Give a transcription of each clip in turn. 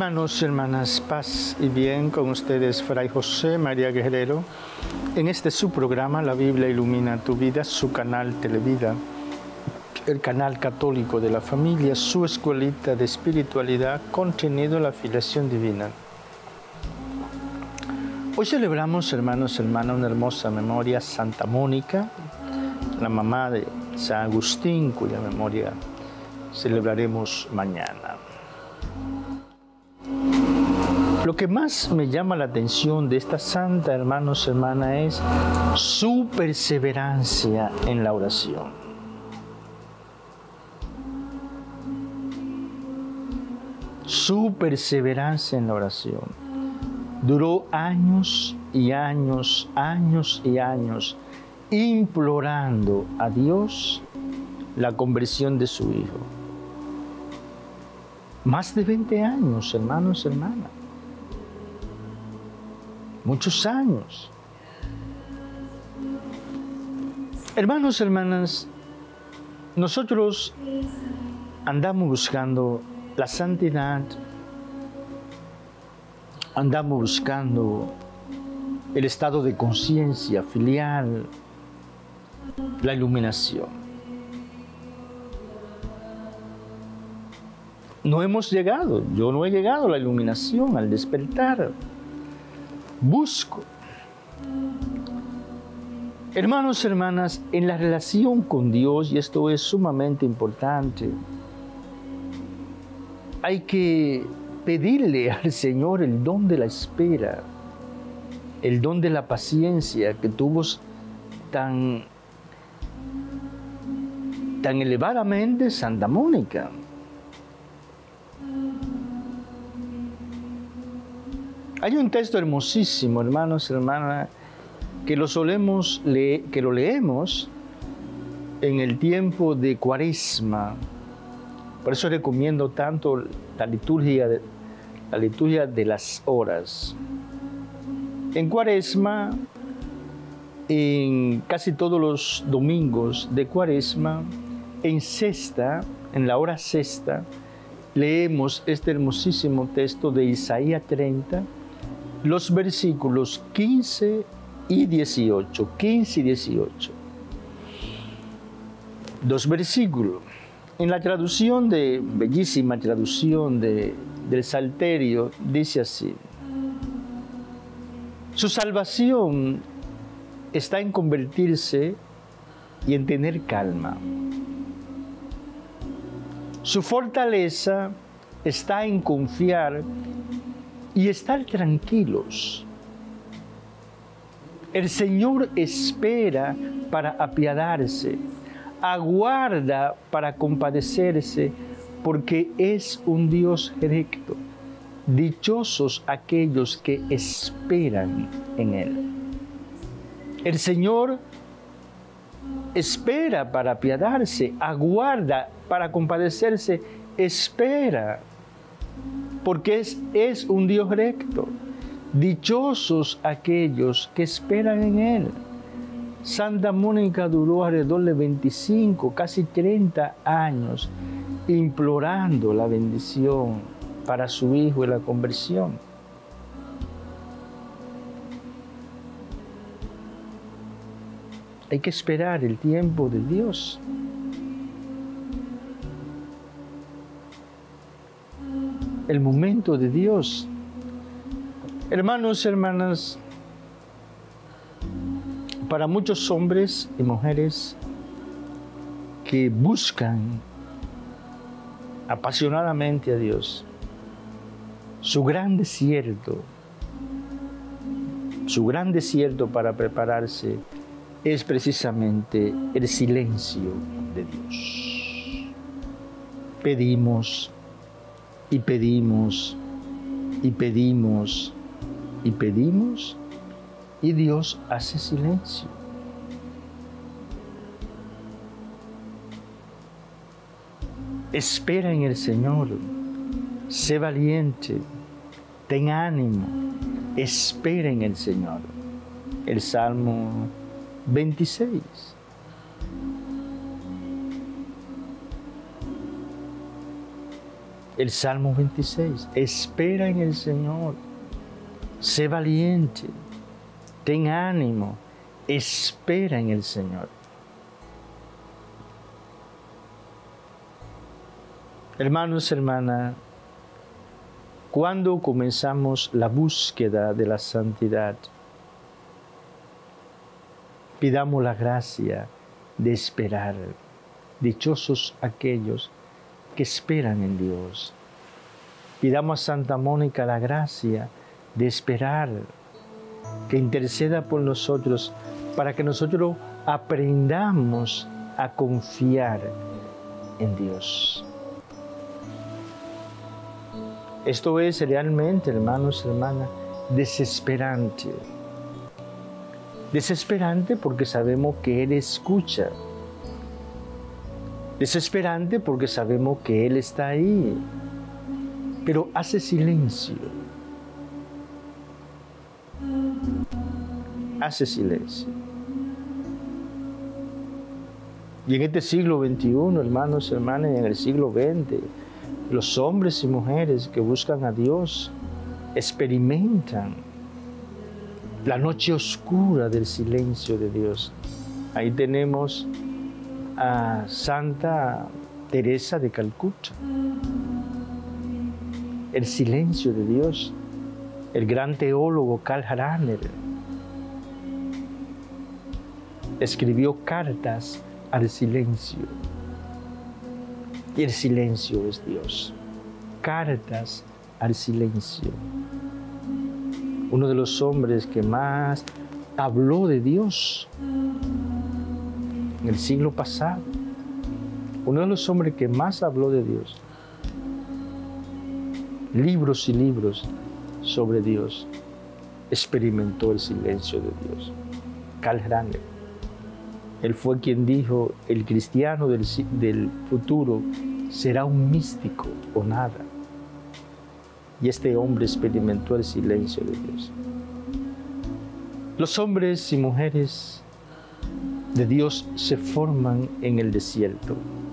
Hermanos, hermanas, paz y bien con ustedes, Fray José María Guerrero, en este su programa, La Biblia Ilumina Tu Vida, su canal Televida, el canal católico de la familia, su escuelita de espiritualidad, contenido la filiación divina. Hoy celebramos, hermanos, hermanas, una hermosa memoria, Santa Mónica, la mamá de San Agustín, cuya memoria celebraremos mañana. Lo que más me llama la atención de esta santa, hermanos, hermanas, es su perseverancia en la oración. Su perseverancia en la oración. Duró años y años, años y años, implorando a Dios la conversión de su hijo. Más de 20 años, hermanos, hermanas. Muchos años. Hermanos, hermanas, nosotros andamos buscando la santidad, andamos buscando el estado de conciencia filial, la iluminación. No hemos llegado, yo no he llegado a la iluminación, al despertar. Busco. Hermanos, hermanas, en la relación con Dios, y esto es sumamente importante, hay que pedirle al Señor el don de la espera, el don de la paciencia que tuvo tan elevadamente Santa Mónica. Hay un texto hermosísimo, hermanos, hermanas, que lo leemos en el tiempo de Cuaresma. Por eso recomiendo tanto la liturgia de las horas. En Cuaresma, en casi todos los domingos de Cuaresma, en la hora sexta, leemos este hermosísimo texto de Isaías 30, los versículos 15 y 18. 15 y 18. Dos versículos. En la traducción bellísima traducción del Salterio, dice así: su salvación está en convertirse y en tener calma. Su fortaleza está en confiar y estar tranquilos. El Señor espera para apiadarse, aguarda para compadecerse, porque es un Dios recto. Dichosos aquellos que esperan en Él. El Señor espera para apiadarse, aguarda para compadecerse, espera, porque es un Dios recto. Dichosos aquellos que esperan en Él. Santa Mónica duró alrededor de 25, casi 30 años, implorando la bendición para su hijo y la conversión. Hay que esperar el tiempo de Dios. El momento de Dios. Hermanos, hermanas, para muchos hombres y mujeres que buscan apasionadamente a Dios, su gran desierto para prepararse es precisamente el silencio de Dios. Pedimos y pedimos y pedimos y pedimos y Dios hace silencio. Espera en el Señor, sé valiente, ten ánimo, espera en el Señor. El Salmo 26. El Salmo 26, espera en el Señor, sé valiente, ten ánimo, espera en el Señor. Hermanos, hermanas, cuando comenzamos la búsqueda de la santidad, pidamos la gracia de esperar. Dichosos aquellos que esperan en Dios. Pidamos a Santa Mónica la gracia de esperar, que interceda por nosotros para que nosotros aprendamos a confiar en Dios. Esto es realmente, hermanos y hermanas, desesperante. Desesperante porque sabemos que Él escucha. Desesperante porque sabemos que Él está ahí, pero hace silencio. Hace silencio. Y en este siglo XXI, hermanos y hermanas, y en el siglo XX, los hombres y mujeres que buscan a Dios experimentan la noche oscura del silencio de Dios. Ahí tenemos a Santa Teresa de Calcuta. El silencio de Dios. El gran teólogo Karl Rahner escribió cartas al silencio. Y el silencio es Dios. Cartas al silencio. Uno de los hombres que más habló de Dios en el siglo pasado, uno de los hombres que más habló de Dios, libros y libros sobre Dios, experimentó el silencio de Dios. Karl Rahner. Él fue quien dijo, el cristiano del futuro será un místico o nada. Y este hombre experimentó el silencio de Dios. Los hombres y mujeres de Dios se forman en el desierto.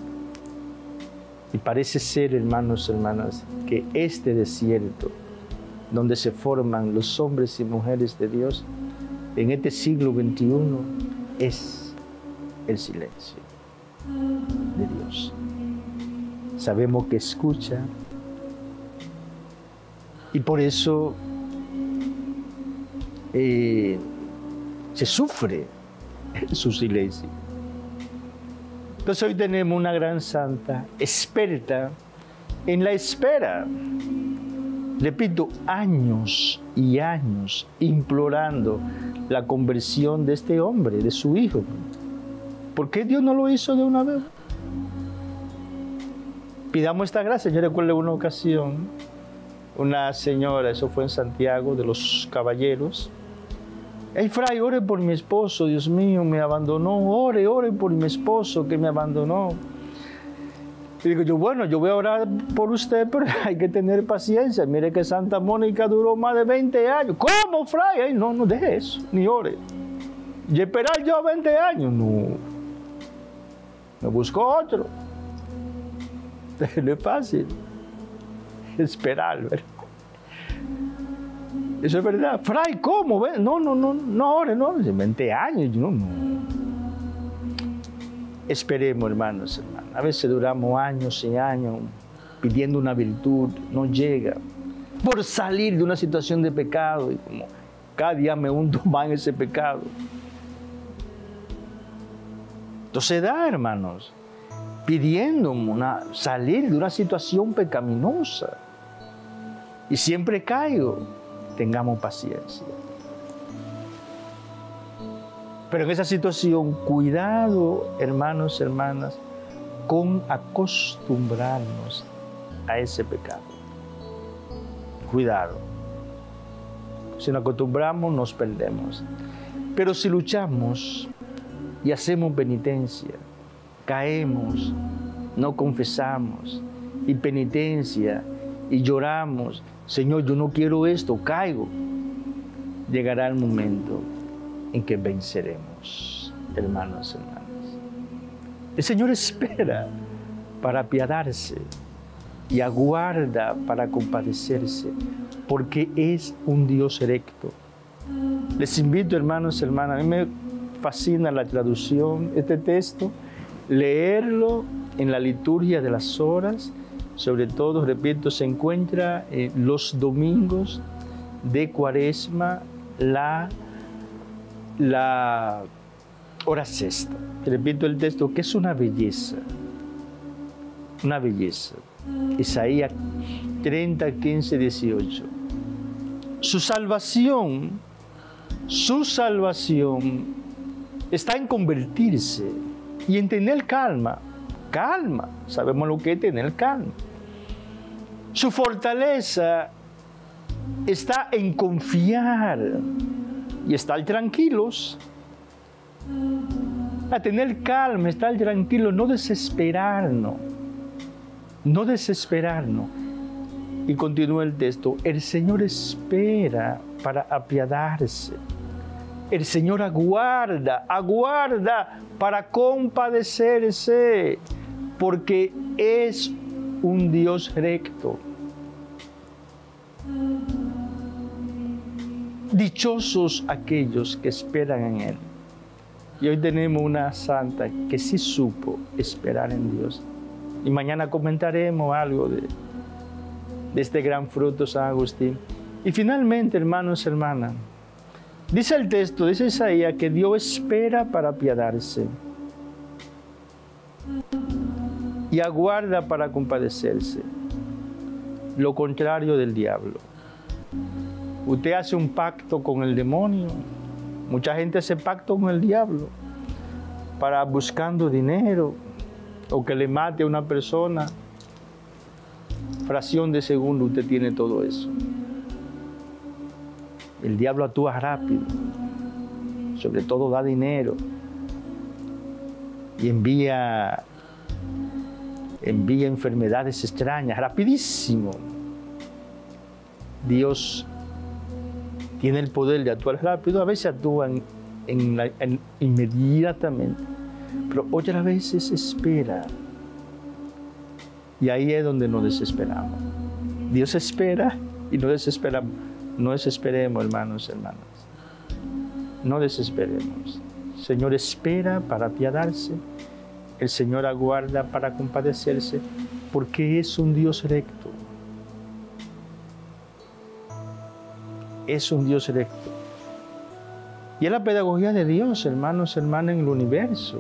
Y parece ser, hermanos y hermanas, que este desierto, donde se forman los hombres y mujeres de Dios, en este siglo XXI, es el silencio de Dios. Sabemos que escucha y por eso se sufre su silencio. Entonces hoy tenemos una gran santa experta en la espera. Repito, años y años implorando la conversión de este hombre, de su hijo. ¿Por qué Dios no lo hizo de una vez? Pidamos esta gracia. Yo recuerdo una ocasión, una señora, eso fue en Santiago de los Caballeros. Hey, fray, ore por mi esposo, Dios mío, me abandonó. Ore por mi esposo que me abandonó. Y digo yo, bueno, yo voy a orar por usted, pero hay que tener paciencia. Mire que Santa Mónica duró más de 20 años. ¿Cómo, fray? Ay, no deje eso, ni ore. ¿Y esperar yo 20 años? No. Me busco otro. No es fácil esperar, ¿verdad? Eso es verdad. Fray, ¿cómo? No ore, no. 20 años, no. Esperemos, hermanos. A veces duramos años y años pidiendo una virtud, no llega. Por salir de una situación de pecado, y como cada día me hundo más en ese pecado. Entonces da, hermanos, pidiendo salir de una situación pecaminosa. Y siempre caigo. Tengamos paciencia. Pero en esa situación, cuidado, hermanos, hermanas, con acostumbrarnos a ese pecado. Cuidado. Si nos acostumbramos, nos perdemos. Pero si luchamos y hacemos penitencia, caemos, no confesamos, y penitencia, y lloramos, Señor, yo no quiero esto, caigo, llegará el momento en que venceremos, hermanos, hermanas. El Señor espera para apiadarse. y aguarda para compadecerse, porque es un Dios recto. Les invito, hermanos y hermanas, a mí me fascina la traducción, este texto, leerlo en la liturgia de las horas, sobre todo, repito, se encuentra los domingos de Cuaresma, la hora sexta. Repito el texto, que es una belleza, una belleza. Isaías 30, 15, 18. Su salvación está en convertirse y en tener calma. Calma, sabemos lo que es tener calma. Su fortaleza está en confiar y estar tranquilos. A tener calma, estar tranquilos, no desesperarnos. No desesperarnos. Y continúa el texto, el Señor espera para apiadarse. El Señor aguarda para compadecerse, porque es un Dios recto. Dichosos aquellos que esperan en Él. Y hoy tenemos una santa que sí supo esperar en Dios. Y mañana comentaremos algo de este gran fruto San Agustín. Y finalmente, hermanos y hermanas, dice el texto, dice Isaías, que Dios espera para apiadarse y aguarda para compadecerse. Lo contrario del diablo. Usted hace un pacto con el demonio. Mucha gente hace pacto con el diablo para buscando dinero o que le mate a una persona. Fracción de segundo usted tiene todo eso. El diablo actúa rápido, sobre todo da dinero y envía enfermedades extrañas, rapidísimo. Dios tiene el poder de actuar rápido, a veces actúan inmediatamente, pero otras veces espera. Y ahí es donde nos desesperamos. Dios espera y no desesperamos. No desesperemos, hermanos y hermanas. No desesperemos. El Señor espera para apiadarse. El Señor aguarda para compadecerse, porque es un Dios recto. Es un Dios recto. Y es la pedagogía de Dios, hermanos y hermanas, en el universo.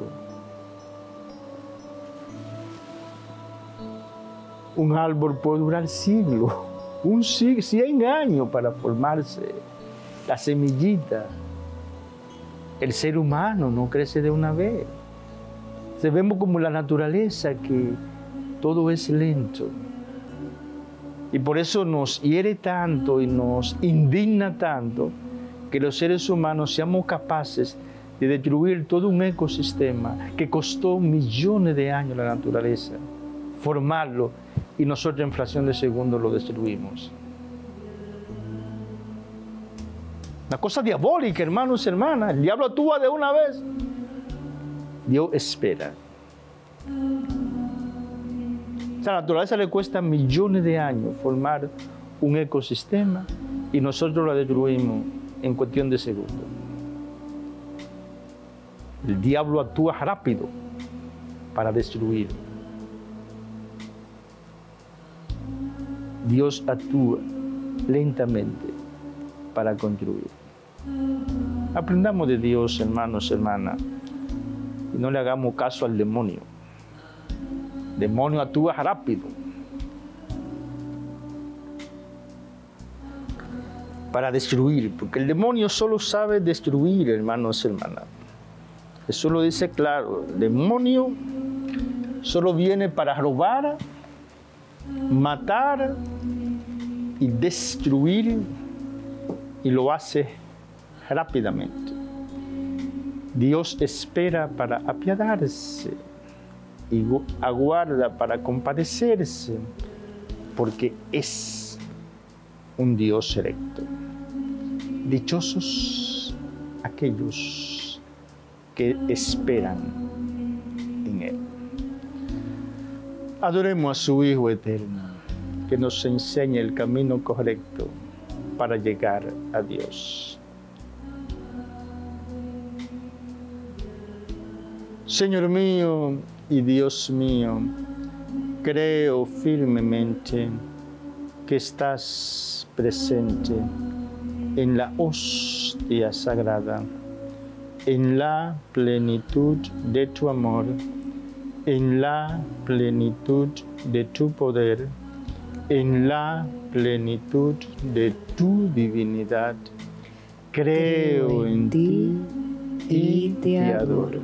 Un árbol puede durar siglos, 100 años para formarse, la semillita. El ser humano no crece de una vez. Vemos como la naturaleza, que todo es lento. Y por eso nos hiere tanto y nos indigna tanto que los seres humanos seamos capaces de destruir todo un ecosistema que costó millones de años a la naturaleza formarlo, y nosotros en fracción de segundo lo destruimos. Una cosa diabólica, hermanos y hermanas. El diablo actúa de una vez. Dios espera. A la naturaleza le cuesta millones de años formar un ecosistema y nosotros lo destruimos en cuestión de segundos. El diablo actúa rápido para destruir. Dios actúa lentamente para construir. Aprendamos de Dios, hermanos y hermanas, y no le hagamos caso al demonio. El demonio actúa rápido para destruir, porque el demonio solo sabe destruir, hermanos y hermanas. Eso lo dice claro. El demonio solo viene para robar, matar y destruir, y lo hace rápidamente. Dios espera para apiadarse y aguarda para compadecerse, porque es un Dios recto. Dichosos aquellos que esperan en Él. Adoremos a su Hijo eterno. que nos enseñe el camino correcto para llegar a Dios. Señor mío y Dios mío, creo firmemente que estás presente en la hostia sagrada, en la plenitud de tu amor, en la plenitud de tu poder, en la plenitud de tu divinidad. Creo en ti y te adoro.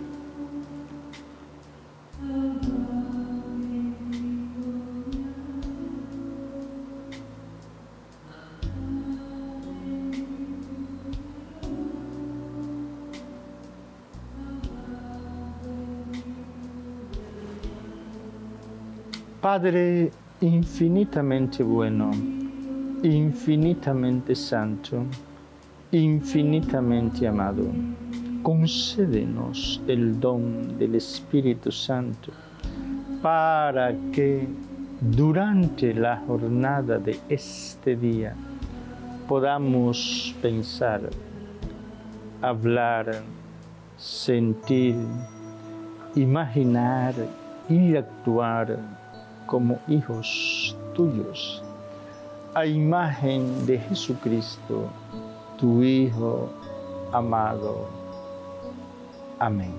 Padre infinitamente bueno, infinitamente santo, infinitamente amado, concédenos el don del Espíritu Santo para que durante la jornada de este día podamos pensar, hablar, sentir, imaginar y actuar como hijos tuyos, a imagen de Jesucristo, tu Hijo amado. Amén.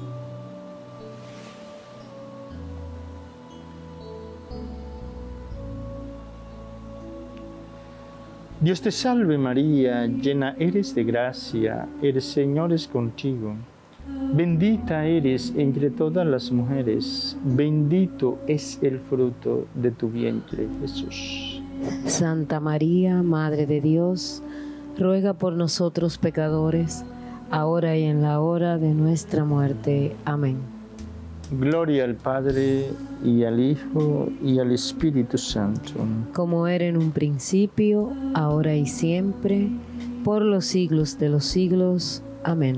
Dios te salve María, llena eres de gracia, el Señor es contigo. Bendita eres entre todas las mujeres, bendito es el fruto de tu vientre, Jesús. Santa María, Madre de Dios, ruega por nosotros pecadores, ahora y en la hora de nuestra muerte. Amén. Gloria al Padre, y al Hijo, y al Espíritu Santo. Como era en un principio, ahora y siempre, por los siglos de los siglos. Amén.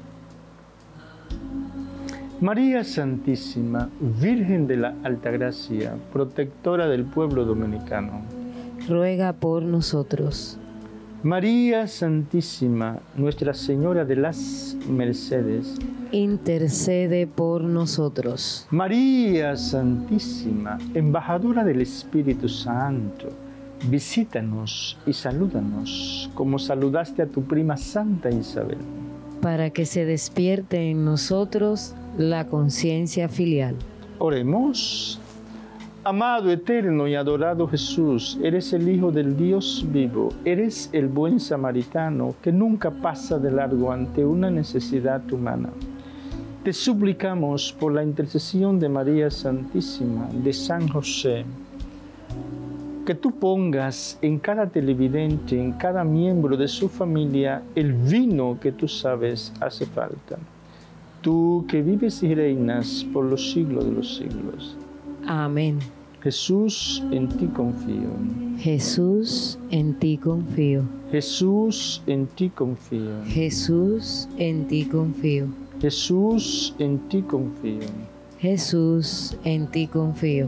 María Santísima, Virgen de la Altagracia, protectora del pueblo dominicano, ruega por nosotros. María Santísima, Nuestra Señora de las Mercedes, intercede por nosotros. María Santísima, Embajadora del Espíritu Santo, visítanos y salúdanos, como saludaste a tu prima Santa Isabel. Para que se despierte en nosotros la conciencia filial. Oremos. Amado, eterno y adorado Jesús, eres el Hijo del Dios vivo, eres el buen samaritano que nunca pasa de largo ante una necesidad humana. Te suplicamos por la intercesión de María Santísima, de San José, que tú pongas en cada televidente, en cada miembro de su familia, el vino que tú sabes hace falta. Tú que vives y reinas por los siglos de los siglos. Amén. Jesús, en ti confío. Jesús, en ti confío. Jesús, en ti confío. Jesús, en ti confío. Jesús, en ti confío. Jesús, en ti confío.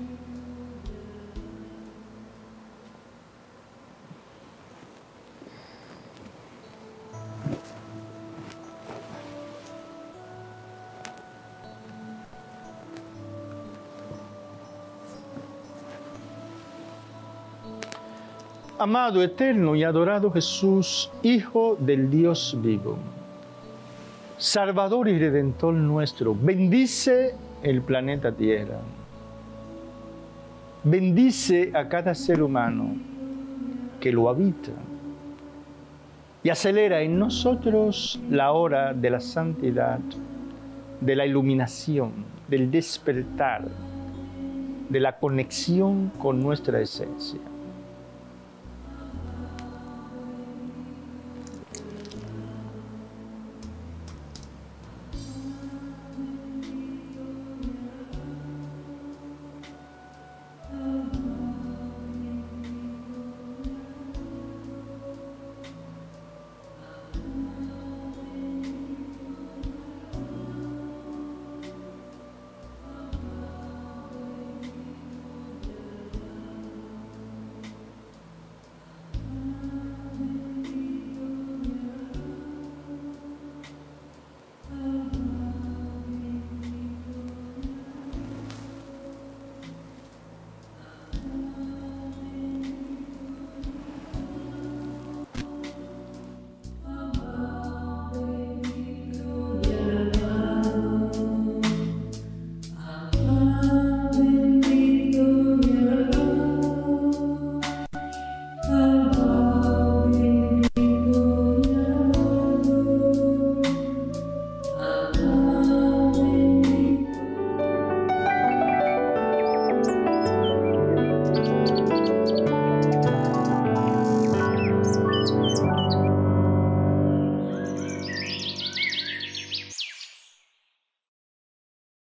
Amado, eterno y adorado Jesús, Hijo del Dios vivo, Salvador y Redentor nuestro, bendice el planeta Tierra. Bendice a cada ser humano que lo habita y acelera en nosotros la hora de la santidad, de la iluminación, del despertar, de la conexión con nuestra esencia.